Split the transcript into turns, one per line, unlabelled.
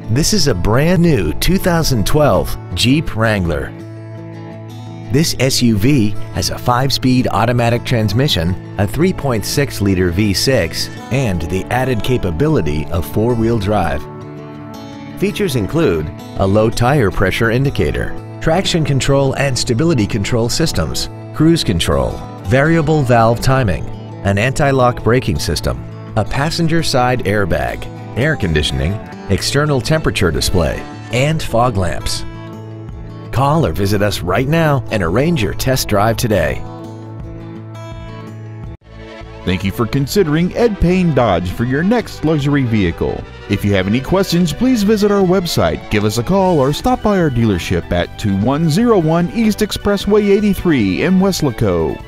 This is a brand new 2012 Jeep Wrangler. This SUV has a 5-speed automatic transmission, a 3.6-liter V6, and the added capability of 4-wheel drive. Features include a low tire pressure indicator, traction control and stability control systems, cruise control, variable valve timing, an anti-lock braking system, a passenger side airbag, air conditioning, external temperature display, and fog lamps. Call or visit us right now and arrange your test drive today.
Thank you for considering Ed Payne Dodge for your next luxury vehicle. If you have any questions, please visit our website, give us a call, or stop by our dealership at 2101 East Expressway 83 in Weslaco.